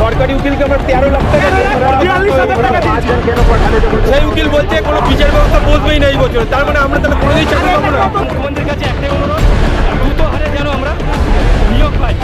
সরকারি উকিলকে আমরা 13 লাখ টাকা সেই উকিল বলছে কোনো বিচার ব্যবস্থা বসবেই না এই বছর। তার মানে আমরা তাহলে কোনোদিন চাকরি পাবো না। মুখ্যমন্ত্রীর কাছে একটাই অনুরোধ, দ্রুত হারে যেন আমরা নিয়োগ পাই।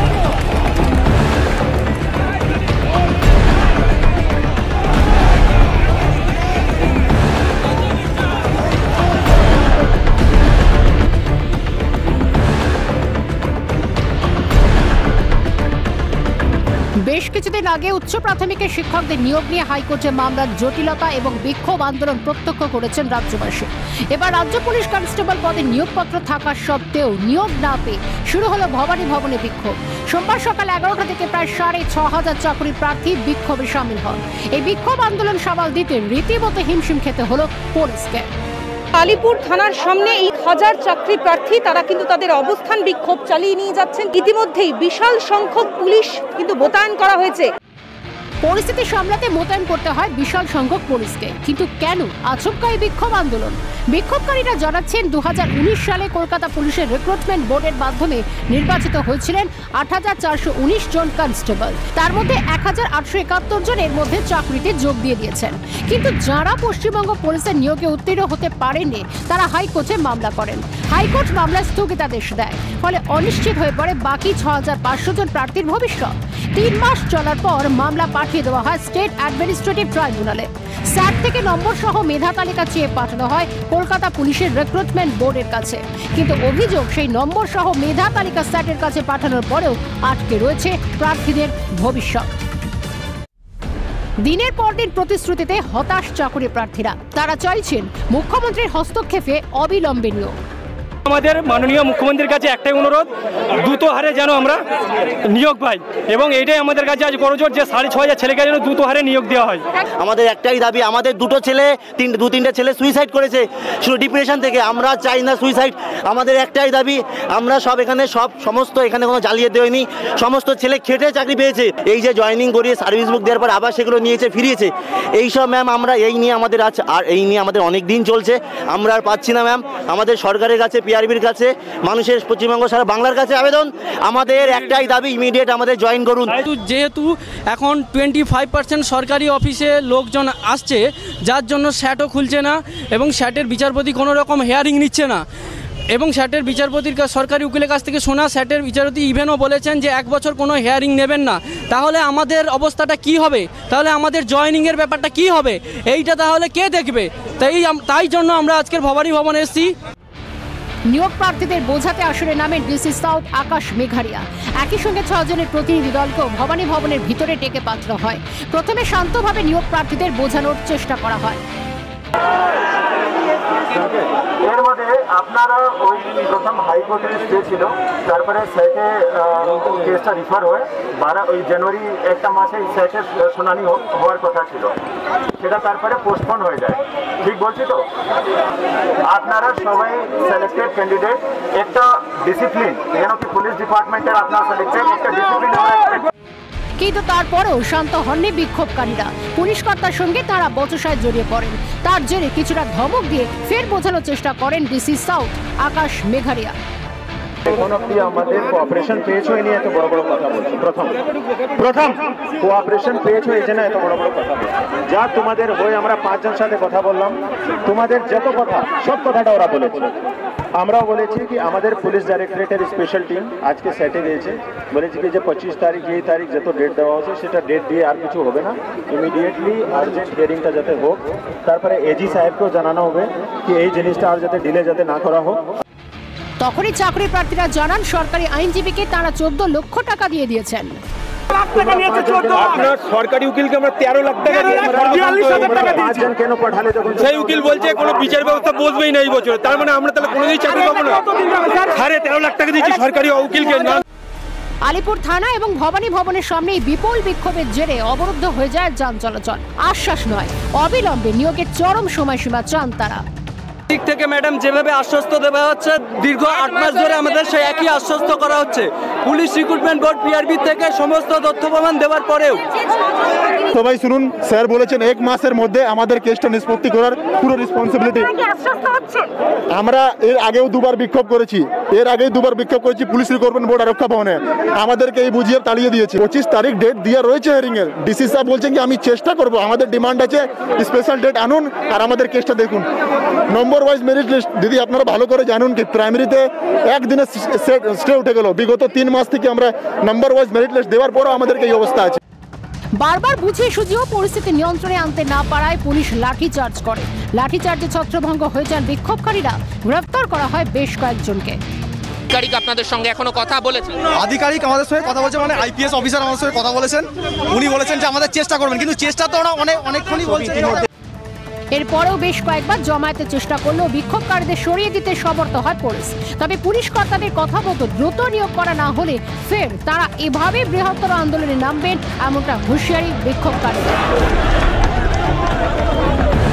বেশ কিছুদিন আগে উচ্চ প্রাথমিকের শিক্ষকদের নিয়োগ নিয়ে হাইকোর্টে মামলার জটিলতা এবং বিক্ষোভ আন্দোলন প্রত্যক্ষ করেছেন রাজ্যবাসী। এবার রাজ্য পুলিশ কনস্টেবল পদে নিয়োগপত্র থাকা সত্ত্বেও নিয়োগ না পেয়ে শুরু হলো ভবানী ভবনে বিক্ষোভ। সোমবার সকাল 11টা থেকে প্রায় 6,500 চাকরি প্রার্থী বিক্ষোভে সামিল হন। এই বিক্ষোভ আন্দোলন সামাল দিতে রীতিমতো হিমশিম খেতে হলো পুলিশকে। আলিপুর থানার সামনে এই হাজার চাকরি প্রার্থী তারা কিন্তু তাদের অবস্থান বিক্ষোভ চালিয়ে নিয়ে যাচ্ছেন। ইতিমধ্যেই বিশাল সংখ্যক পুলিশ কিন্তু মোতায়েন করা হয়েছে। পরিস্থিতি সামলাতে মোতায়েন করতে হয় বিশাল সংখ্যক পুলিশকে। কিন্তু কেন আচমকা এই বিক্ষোভ আন্দোলন? বিক্ষোভকারীরা জানাচ্ছেন 2019 সালে কলকাতা পুলিশের রিক্রুটমেন্ট বোর্ডের মাধ্যমে নির্বাচিত হয়েছিলেন 8,419 জন কনস্টেবল। তার মধ্যে 1,871 জন এর মধ্যে চাকরিতে যোগ দিয়ে দিয়েছেন। কিন্তু যারা পশ্চিমবঙ্গ পুলিশের নিয়োগে উত্তীর্ণ হতে পারেননি তারা হাইকোর্টে মামলা করেন। হাইকোর্ট মামলা স্থগিতাদেশ দেয়। ফলে অনিশ্চিত হয়ে পড়ে বাকি 6,500 জন প্রার্থীর ভবিষ্যৎ। 3 মাস চলার পর মামলা পাঠিয়ে দেওয়া হয় স্টেট অ্যাডমিনিস্ট্রেটিভ ট্রাইব্যুনালে। স্যাট থেকে নম্বর সহ মেধা তালিকা চেয়ে পাঠানো হয় কলকাতা পুলিশের রিক্রুটমেন্ট বোর্ডের কাছে। কিন্তু অভিযোগ সেই নম্বর সহ মেধা তালিকা স্যাটের কাছে পাঠানোর পরেও আটকে রয়েছে প্রার্থীদের ভবিষ্যৎ। দিনের পর দিন প্রতিশ্রুতিতে হতাশ চাকরি প্রার্থীরা। তারা চাইছেন মুখ্যমন্ত্রীর হস্তক্ষেপে অবিলম্বে নিয়োগ। আমাদের মাননীয় মুখ্যমন্ত্রীর কাছে একটাই অনুরোধ, দ্রুত হারে যেন আমরা নিয়োগ পাই এবং এইটাই আমাদের কাছে আজ করজোর যে 6,500 ছেলেকে যেন দ্রুত হারে নিয়োগ দেওয়া হয়। আমাদের একটাই দাবি, আমাদের দুটো ছেলে দু তিনটে ছেলে সুইসাইড করেছে শুধু ডিপ্রেশন থেকে। আমরা চাই না সুইসাইড। আমাদের একটাই দাবি, আমরা সব এখানে সমস্ত এখানে কোনো জ্বালিয়ে দেয়নি, সমস্ত ছেলে খেটে চাকরি পেয়েছে। এই যে জয়েনিং করিয়ে সার্ভিস বুক দেওয়ার পর আবার সেগুলো নিয়েছে, ফিরিয়েছে। এইসব ম্যাম আমরা এই নিয়ে আমাদের আছে, আর এই নিয়ে আমাদের অনেক দিন চলছে। আমরা আর পাচ্ছি না ম্যাম। আমাদের সরকারের কাছে, পিআরবির কাছে, মানুষের পশ্চিমবঙ্গ সারা বাংলার কাছে আবেদন, আমাদের একটাই দাবি, ইমিডিয়েট আমাদের জয়েন করুন। যেহেতু এখন 25% সরকারি অফিসে লোকজন আসছে, যার জন্য স্যাটও খুলছে না এবং স্যাটের বিচারপতি কোনো রকম হেয়ারিং নিচ্ছে না। এবং স্যাটের বিচারপতির সরকারি উকিলের কাছ থেকে শোনা, স্যাটের বিচারপতি ইভেনও বলেছেন যে 1 বছর কোনো হেয়ারিং নেবেন না। তাহলে আমাদের অবস্থাটা কি হবে? তাহলে আমাদের জয়েনিংয়ের ব্যাপারটা কি হবে? এইটা তাহলে কে দেখবে? তাই জন্য আমরা আজকের ভবানী ভবনে এসেছি। নিয়োগ প্রার্থীদের বোঝাতে আসরে নামেন ডিসি সাউথ আকাশ মেঘারিয়া। একই সঙ্গে 6 জনের প্রতিনিধি দলকেও ভবানী ভবনের ভিতরে ডেকে পাঠানো হয়। প্রথমে শান্তভাবে নিয়োগ প্রার্থীদের বোঝানোর চেষ্টা করা হয়। এর মধ্যে আপনারা ওই প্রথম হাইকোর্টের স্টে ছিল, তারপরে স্যাটে কেসটা রিফার হয়ে ওই জানুয়ারি একটা মাসে স্যাটের শুনানি হওয়ার কথা ছিল, সেটা তারপরে পোস্টপোন হয়ে যায়। ঠিক বলছি তো? আপনারা সবাই সিলেক্টেড ক্যান্ডিডেট, একটা ডিসিপ্লিন, কেন কি পুলিশ ডিপার্টমেন্টের আপনার সিলেক্টেড একটা ডিসিপ্লিন। কিন্তু তারপরেও শান্ত হননি বিক্ষোভকারীরা। পুলিশ কর্তার সঙ্গে তারা বচসায় জড়িয়ে পড়েন। তার জেরে কিছুটা ধমক দিয়ে ফের বোঝানোর চেষ্টা করেন ডিসি সাউথ আকাশ মেঘারিয়া। এখন অব্দি আমাদের কোঅপারেশন পেয়েছো, এই নিয়ে এত বড় বড় কথা বলছো। প্রথম কোঅপারেশন পেয়েছো, এই জন্য এত বড় বড় কথা বলছো। যা তোমাদের হয়ে আমরা 5 জন সাথে কথা বললাম, তোমাদের যত কথা সব কথাটা ওরা বলেছে। আমরাও বলেছি কি আমাদের পুলিশ ডাইরেক্টরেটের স্পেশাল টিম আজকে সেটে গিয়েছে, বলেছি কি যে 25 তারিখ এই তারিখ যত ডেট দেওয়া হচ্ছে সেটা ডেট দিয়ে আর কিছু হবে না, ইমিডিয়েটলি আর্জেন্ট হিয়ারিংটা যাতে হোক। তারপরে এজি সাহেবকেও জানানো হবে কি এই জিনিসটা আর যাতে ডিলে যাতে না করা হোক। তখনই চাকরি প্রার্থীরা জানান সরকারি আইনজীবীকে তারা 14 লক্ষ টাকা দিয়ে দিয়েছেন। আপনার সরকারি উকিলকে আমরা 13 লাখ টাকা সেই উকিল বলছে কোনো বিচার ব্যবস্থা বসবেই না এই বছর। তার মানে আমরা তাহলে কোনোদিন চাকরি পাবো না। 13.5 লাখ টাকা দিচ্ছি সরকারি উকিলকে। আলিপুর থানা এবং ভবানী ভবনের সামনে বিপুল বিক্ষোভের জেরে অবরুদ্ধ হয়ে যায় যান চলাচল। আশ্বাস নয়, অবিলম্বে নিয়োগের চরম সময়সীমা চান তারা। দিক থেকে ম্যাডাম যেভাবে আশ্বস্ত দেওয়া হচ্ছে, দীর্ঘ 8 মাস ধরে আমাদের সেই একই আশ্বস্ত করা হচ্ছে। পুলিশ রিক্রুটমেন্ট বোর্ড পিআরবি থেকে সমস্ত তথ্য প্রমাণ দেওয়ার পরেও সবাই শুনুন, স্যার বলেছেন 1 মাসের মধ্যে আমাদের কেসটা নিষ্পত্তি করার পুরো রেসপন্সিবিলিটি। আমরা এর আগেও 2বার বিক্ষোভ করেছি, পুলিশ রিক্রুটমেন্ট বোর্ড আরক্ষা ভবনে। আমাদেরকে এই বুঝিয়ে তাড়িয়ে দিয়েছে। 25 তারিখ ডেট দিয়ে রয়েছে হিয়ারিং এর। ডিসি সাহেব বলছেন কি আমি চেষ্টা করব, আমাদের ডিমান্ড আছে স্পেশাল ডেট আনুন আর আমাদের কেসটা দেখুন। নম্বর ওয়াইজ মেরিট লিস্ট দিদি আপনারা ভালো করে জানুন কি প্রাইমারিতে একদিনে স্টে উঠে গেল। বিগত 3 মাস থেকে আমরা নম্বর ওয়াইজ মেরিট লিস্ট দেওয়ার পরও আমাদেরকে এই অবস্থা আছে। বারবার বুঝিয়ে সুঝিয়েও পরিস্থিতি নিয়ন্ত্রণে আনতে না পারায় পুলিশ লাঠিচার্জ করে। লাঠিচার্জে ছত্রভঙ্গ হয়ে যান বিক্ষোভকারীরা। গ্রেফতার করা হয় বেশ কয়েকজনকে। আধিকারিক আপনাদের সঙ্গে এখনো কথা বলেছেন? আধিকারিক আমাদের সঙ্গে কথা বলছে, মানে আইপিএস অফিসার আমাদের সঙ্গে কথা বলেছেন। উনি বলেছেন যে আমাদের চেষ্টা করবেন, কিন্তু চেষ্টা তো ওরা অনেকক্ষণই বলছে। এরপরেও বেশ কয়েকবার জমায়েতের চেষ্টা করলেও বিক্ষোভকারীদের সরিয়ে দিতে সমর্থ হয় পুলিশ। তবে পুলিশ কর্তাদের কথা মতো দ্রুত নিয়োগ করা না হলে ফের তারা এভাবে বৃহত্তর আন্দোলনে নামবেন, এমনটা হুঁশিয়ারি বিক্ষোভকারীদের।